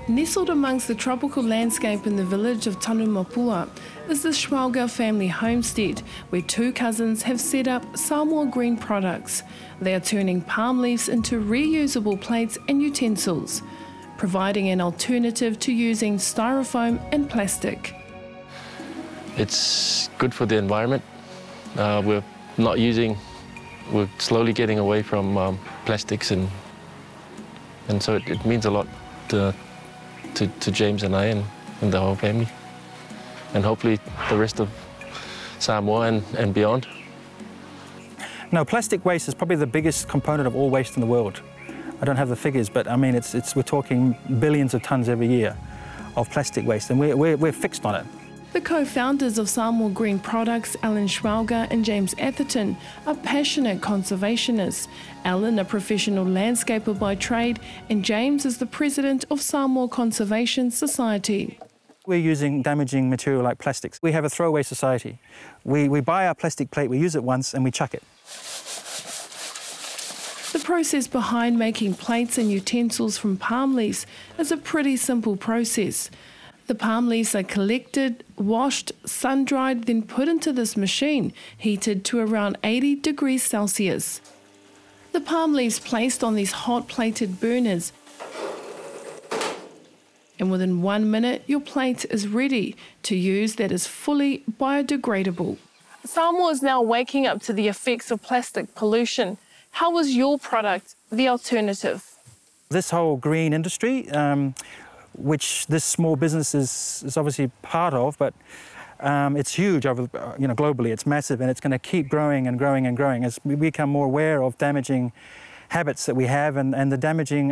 Nestled amongst the tropical landscape in the village of Tanumapua is the Schwalger family homestead, where two cousins have set up Samoa Green Products. They are turning palm leaves into reusable plates and utensils, providing an alternative to using styrofoam and plastic. It's good for the environment. We're slowly getting away from plastics, and so it means a lot to James and I and the whole family, and hopefully the rest of Samoa and beyond. No, plastic waste is probably the biggest component of all waste in the world. I don't have the figures, but I mean, we're talking billions of tonnes every year of plastic waste, and we're fixed on it. The co-founders of Samoa Green Products, Alan Schwalger and James Atherton, are passionate conservationists. Alan, a professional landscaper by trade, and James is the president of Samoa Conservation Society. We're using damaging material like plastics. We have a throwaway society. We buy our plastic plate, we use it once and we chuck it. The process behind making plates and utensils from palm leaves is a pretty simple process. The palm leaves are collected, washed, sun-dried, then put into this machine, heated to around 80 degrees Celsius. The palm leaves placed on these hot-plated burners, and within 1 minute your plate is ready to use that is fully biodegradable. Samoa is now waking up to the effects of plastic pollution. How was your product the alternative? This whole green industry, which this small business is obviously part of, but it's huge over, globally. It's massive, and it's going to keep growing and growing and growing as we become more aware of damaging habits that we have and the damaging,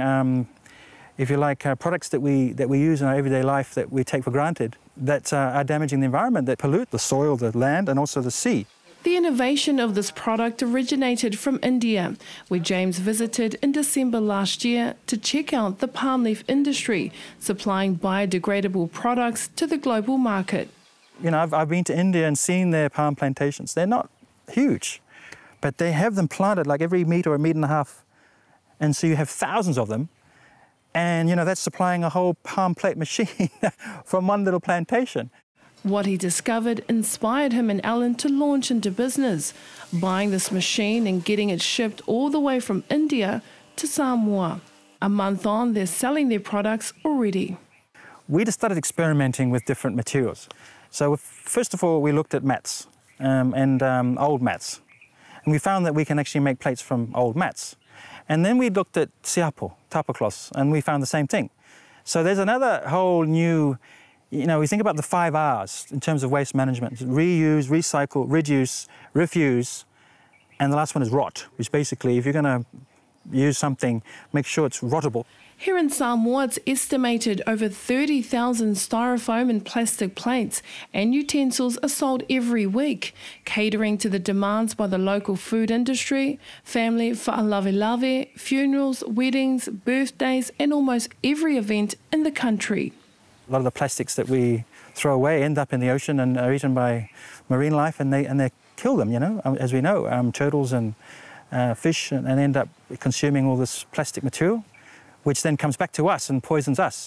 if you like, products that we use in our everyday life that we take for granted that are damaging the environment, that pollute the soil, the land, and also the sea. The innovation of this product originated from India, where James visited in December last year to check out the palm leaf industry, supplying biodegradable products to the global market. You know, I've been to India and seen their palm plantations. They're not huge, but they have them planted like every metre or a metre and a half. And so you have thousands of them. And, that's supplying a whole palm plate machine from one little plantation. What he discovered inspired him and Alan to launch into business, buying this machine and getting it shipped all the way from India to Samoa. A month on, they're selling their products already. We just started experimenting with different materials. So first of all, we looked at mats and old mats. And we found that we can actually make plates from old mats. And then we looked at siapo, tapa cloths, and we found the same thing. So there's another whole new, we think about the 5 R's in terms of waste management: reuse, recycle, reduce, refuse, and the last one is rot, which basically, if you're going to use something, make sure it's rottable. Here in Samoa, it's estimated over 30,000 styrofoam and plastic plates and utensils are sold every week, catering to the demands by the local food industry, family whaalawelawe, funerals, weddings, birthdays, and almost every event in the country. A lot of the plastics that we throw away end up in the ocean and are eaten by marine life, and they kill them, as we know, turtles and fish, and end up consuming all this plastic material, which then comes back to us and poisons us.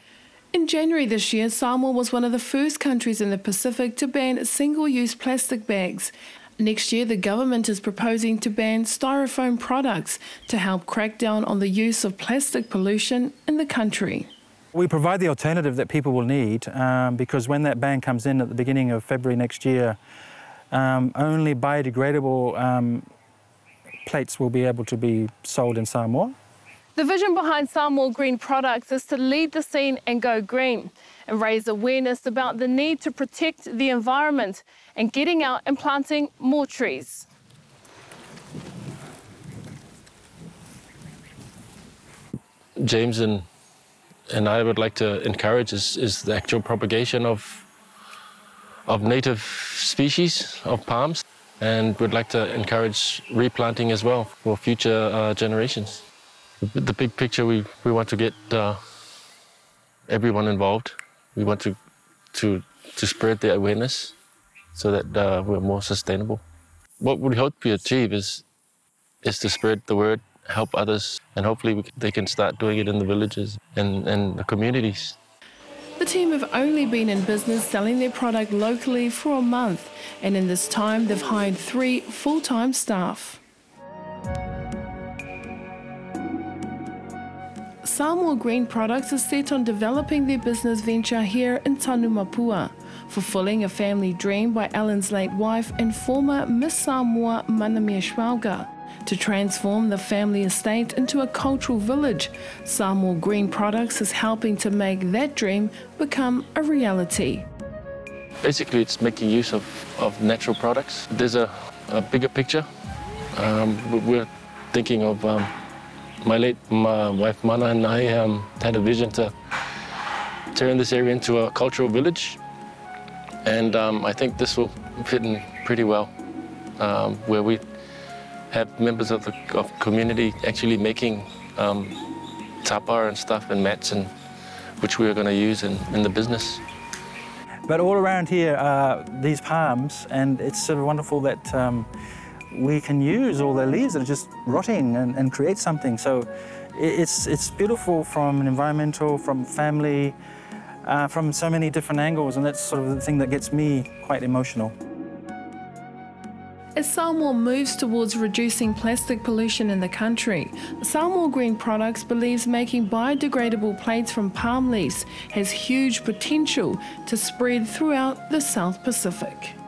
In January this year, Samoa was one of the first countries in the Pacific to ban single-use plastic bags. Next year, the government is proposing to ban styrofoam products to help crack down on the use of plastic pollution in the country. We provide the alternative that people will need because when that ban comes in at the beginning of February next year, only biodegradable plates will be able to be sold in Samoa. The vision behind Samoa Green Products is to lead the scene and go green and raise awareness about the need to protect the environment and getting out and planting more trees. James and I would like to encourage is the actual propagation of native species of palms, and we'd like to encourage replanting as well for future generations. The big picture, we want to get everyone involved. We want to spread the awareness so that we're more sustainable. What we hope to achieve is to spread the word help others, and hopefully they can start doing it in the villages and the communities. The team have only been in business selling their product locally for a month, and in this time they've hired 3 full-time staff. Samoa Green Products is set on developing their business venture here in Tanumapua, fulfilling a family dream by Alan's late wife and former Miss Samoa Manamia Schwalga. To transform the family estate into a cultural village, Samoa Green Products is helping to make that dream become a reality. Basically, it's making use of natural products. There's a bigger picture. We're thinking of my wife Mana and I had a vision to turn this area into a cultural village, and I think this will fit in pretty well, where we have members of the community actually making tapa and stuff and mats, and which we are going to use in the business. But all around here are these palms, and it's sort of wonderful that we can use all their leaves that are just rotting and create something. So it's beautiful from an environmental, from family, from so many different angles, and that's sort of the thing that gets me quite emotional. As Samoa moves towards reducing plastic pollution in the country, Samoa Green Products believes making biodegradable plates from palm leaves has huge potential to spread throughout the South Pacific.